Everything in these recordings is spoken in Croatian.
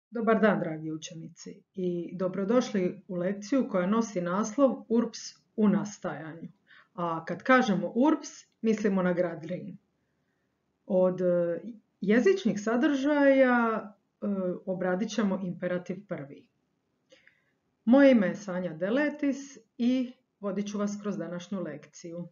Dobar dan, dragi učenici, i dobrodošli u lekciju koja nosi naslov URPS u nastajanju. A kad kažemo URPS, mislimo na grad Rim. Od jezičnih sadržaja obradit ćemo imperativ prvi. Moje ime je Sanja Deletis i vodit ću vas kroz današnju lekciju.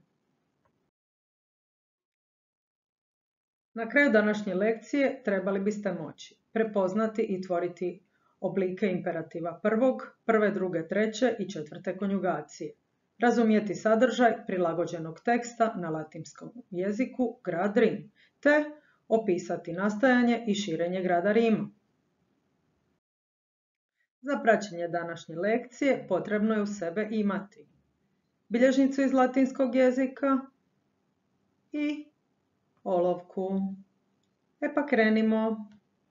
Na kraju današnje lekcije trebali biste moći prepoznati i tvoriti oblike imperativa prvog, prve, druge, treće i četvrte konjugacije, razumjeti sadržaj prilagođenog teksta na latinskom jeziku grad Rim, te opisati nastajanje i širenje grada Rima. Za praćenje današnje lekcije potrebno je u sebe imati bilježnicu iz latinskog jezika i olovku. Pa krenimo.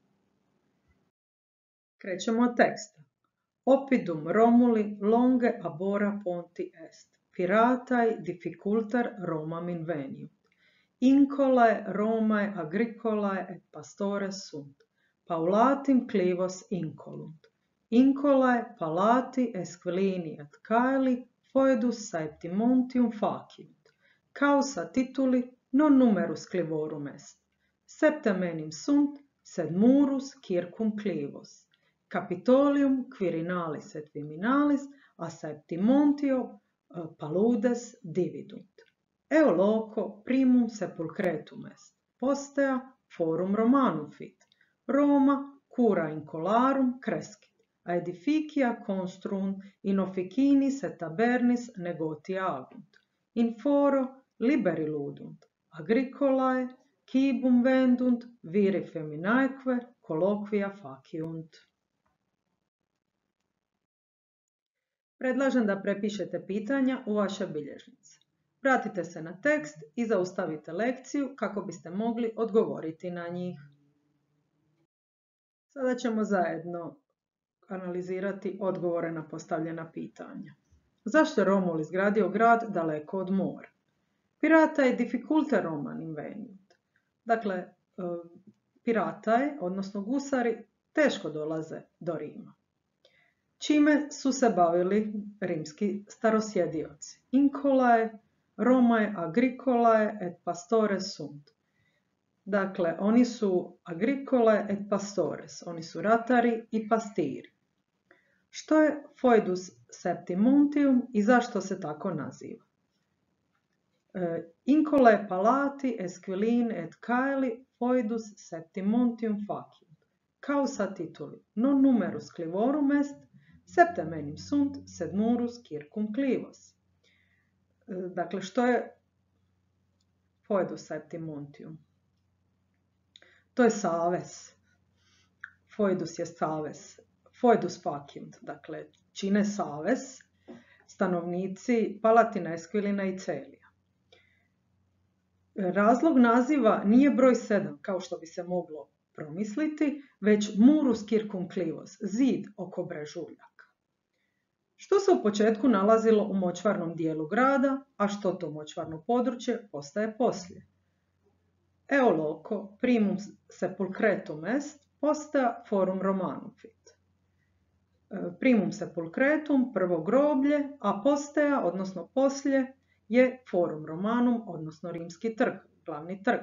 Krećemo od teksta. Oppidum Romuli longe abora ponti est, piratae difficulter Romam inveniunt. Incolae Romae agricolae et pastores sunt, paulatim clivos incolunt. Incolae palati esquilini et caeli foedus saeptimontium faciunt. Causa tituli non numerus clivorum est. Septem enim sunt, sed murus circum clivos. Capitolium Quirinalis et Viminalis a Septimontio paludes dividunt. Eo loco primum sepulcretum est. Postea forum Romanum fit. Roma cura incolarum crescit. Aedificia construunt in officinis et tabernis negotia agunt. In foro liberi ludunt. Agricolae cibum vendunt, viri feminaeque colloquia faciunt. Predlažem da prepišete pitanja u vaše bilježnice. Vratite se na tekst i zaustavite lekciju kako biste mogli odgovoriti na njih. Sada ćemo zajedno analizirati odgovore na postavljena pitanja. Zašto je Romul izgradio grad daleko od mora? Piratae difficulter Roman inveniunt. Dakle, piratae, odnosno gusari, teško dolaze do Rima. Čime su se bavili rimski starosjedioci? Incolae Romae agricolae et pastores sunt. Dakle, oni su agricolae et pastores, oni su ratari i pastiri. Što je foedus septimontium i zašto se tako naziva? Incolae palati esquilin et caeli foedus septimontium faciunt. Causa tituli non numerus clivorum est, septem enim sunt, sed murus circum clivos. Dakle, što je foedus septimontium? To je savez. Foedus je savez. Foedus faciunt, dakle, čine savez stanovnici Palatina, Esquilina i Celija. Razlog naziva nije broj 7, kao što bi se moglo promisliti, već murus circum clivos, zid oko brežuljaka. Što se u početku nalazilo u močvarnom dijelu grada, a što to močvarno područje postaje poslije? Eo loco primum sepulcretum est, postea forum Romanum fit. Primum sepulcretum, prvo groblje, a postea, odnosno poslije, je forum Romanum, odnosno rimski trg, glavni trg.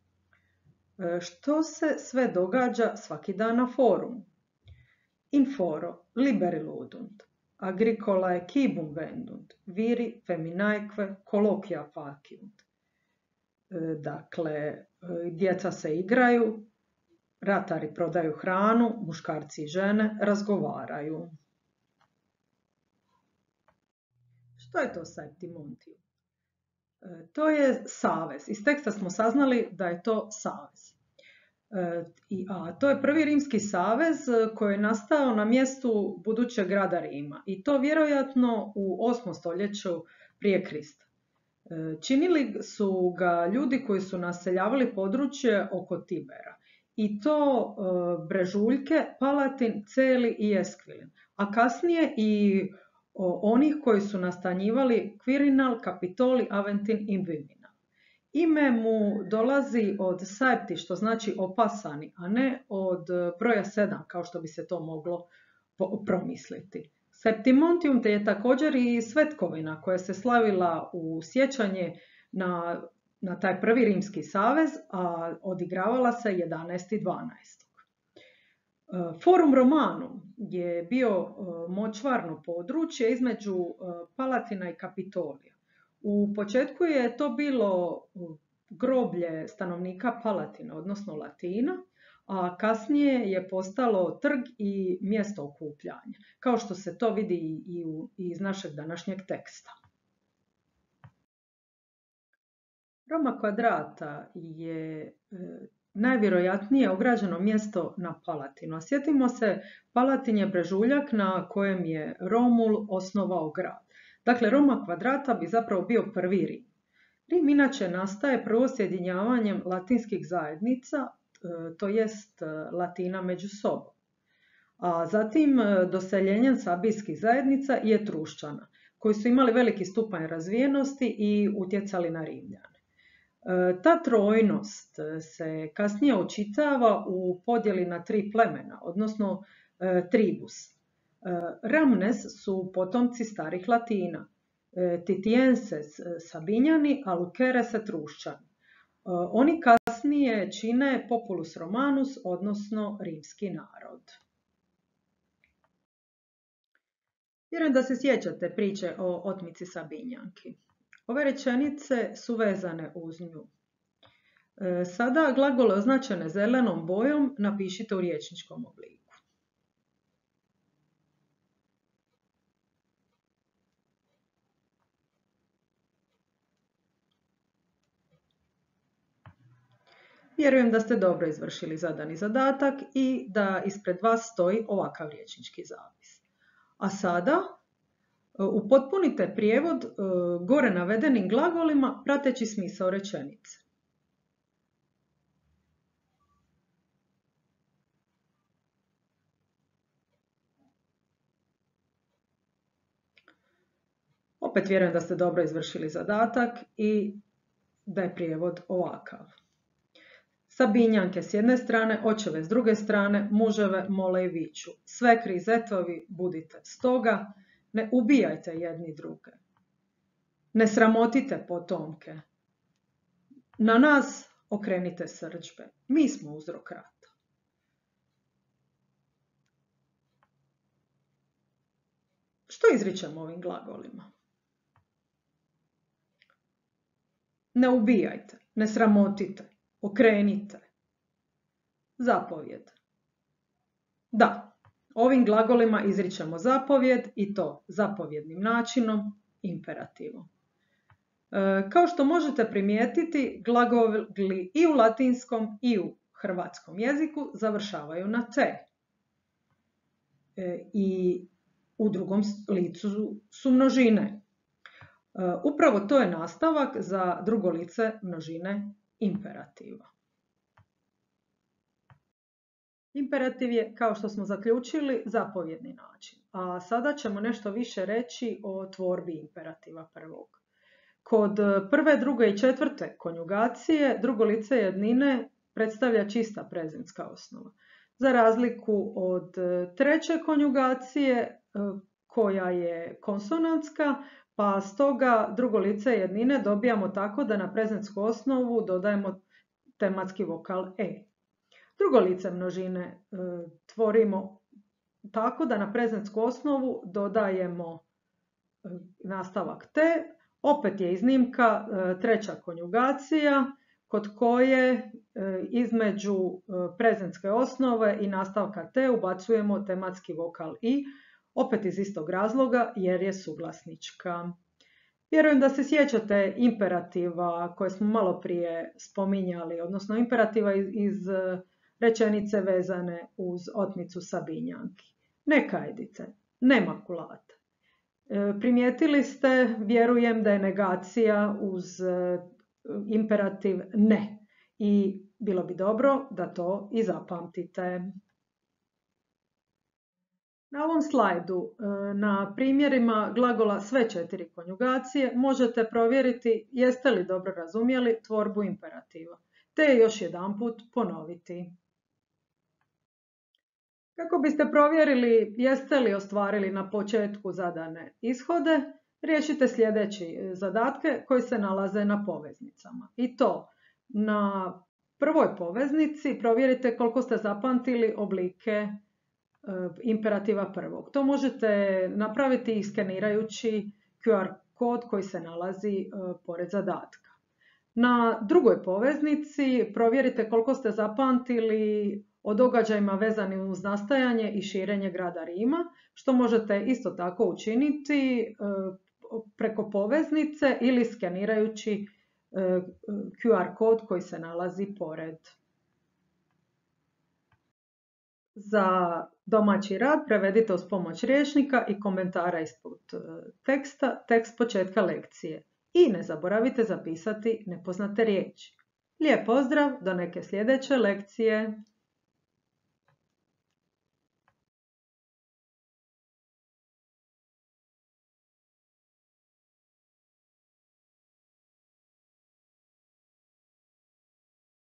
Što se sve događa svaki dan na forumu? In foro liberi ludunt, agricolae cibum vendunt, viri feminaeque colloquia faciunt. Dakle, djeca se igraju, ratari prodaju hranu, muškarci i žene razgovaraju. Što je to septimontium? To je savez. Iz teksta smo saznali da je to savez. A to je prvi rimski savez koji je nastao na mjestu budućeg grada Rima. I to vjerojatno u 8. stoljeću prije Krista. Činili su ga ljudi koji su naseljavali područje oko Tibera. I to brežuljke, Palatin, Celi i Esquilin. A kasnije i onih koji su nastanjivali Quirinal, Capitoli, Aventin i Viminal. Ime mu dolazi od saepti, što znači opasani, a ne od broja 7, kao što bi se to moglo promisliti. Septimontium te je također i svetkovina koja se slavila u sjećanje na taj prvi rimski savez, a odigravala se 11.12. Forum Romanum je bio močvarno područje između Palatina i Kapitolija. U početku je to bilo groblje stanovnika Palatina, odnosno Latina, a kasnije je postalo trg i mjesto okupljanja, kao što se to vidi i iz našeg današnjeg teksta. Roma Quadrata je najvjerojatnije ograđeno mjesto na Palatinu. A sjetimo se, Palatin je brežuljak na kojem je Romul osnovao grad. Dakle, Roma Quadrata bi zapravo bio prvi Rim. Rim inače nastaje prvo sjedinjavanjem latinskih zajednica, to jest Latina među sobom. A zatim doseljenjem sabijskih zajednica i Etrušćana, koji su imali veliki stupanj razvijenosti i utjecali na Rimljane. Ta trojnost se kasnije očitava u podjeli na 3 plemena, odnosno tribus. Ramnes su potomci starih Latina, Titienses Sabinjani, a Luceres Etrušćani. Oni kasnije čine Populus Romanus, odnosno rimski narod. Vjerujem da se sjećate priče o otmici Sabinjanki. Ove rečenice su vezane uz nju. Sada glagole označene zelenom bojom napišite u riječničkom obliku. Vjerujem da ste dobro izvršili zadani zadatak i da ispred vas stoji ovakav riječnički zapis. A sada upotpunite prijevod gore navedenim glagolima prateći smisao rečenice. Opet vjerujem da ste dobro izvršili zadatak i da je prijevod ovakav. Sabinjanke s jedne strane, očeve s druge strane, muževe mole i viču. Svekri i zetovi budite stoga, ne ubijajte jedni druge. Ne sramotite potomke. Na nas okrenite srdžbe. Mi smo uzrok rata. Što izričemo ovim glagolima? Ne ubijajte, ne sramotite, okrenite. Zapovjed. Da, ovim glagolima izričemo zapovjed i to zapovjednim načinom, imperativom. Kao što možete primijetiti, glagoli i u latinskom i u hrvatskom jeziku završavaju na te. I u drugom licu su množine. Upravo to je nastavak za drugo lice množine imperativa. Imperativ je, kao što smo zaključili, zapovjedni način. A sada ćemo nešto više reći o tvorbi imperativa prvog. Kod prve, druge i četvrte konjugacije drugo lice jednine predstavlja čista prezentska osnova. Za razliku od treće konjugacije koja je konsonantska, pa stoga drugo lice jednine dobijamo tako da na prezentsku osnovu dodajemo tematski vokal e. Drugo lice množine tvorimo tako da na prezentsku osnovu dodajemo nastavak te. Opet je iznimka treća konjugacija kod koje između prezentske osnove i nastavka te ubacujemo tematski vokal i, opet iz istog razloga jer je suglasnička. Vjerujem da se sjećate imperativa koje smo malo prije spominjali, odnosno imperativa iz rečenice vezane uz otmicu Sabinjanki. Ne kajdice, ne makulate. Primijetili ste, vjerujem, da je negacija uz imperativ ne. I bilo bi dobro da to i zapamtite. Na ovom slajdu na primjerima glagola sve 4 konjugacije možete provjeriti jeste li dobro razumjeli tvorbu imperativa, te je još jedanput ponoviti. Kako biste provjerili jeste li ostvarili na početku zadane ishode, riješite sljedeći zadatke koji se nalaze na poveznicama. I to, na prvoj poveznici provjerite koliko ste zapamtili oblike imperativa prvog. To možete napraviti iskenirajući QR kod koji se nalazi pored zadatka. Na drugoj poveznici provjerite koliko ste zapamtili o događajima vezanim uz nastajanje i širenje grada Rima, što možete isto tako učiniti preko poveznice ili skenirajući QR kod koji se nalazi pored. Za domaći rad prevedite uz pomoć rječnika i komentara ispod teksta tekst početka lekcije. I ne zaboravite zapisati nepoznate riječi. Lijep pozdrav do neke sljedeće lekcije!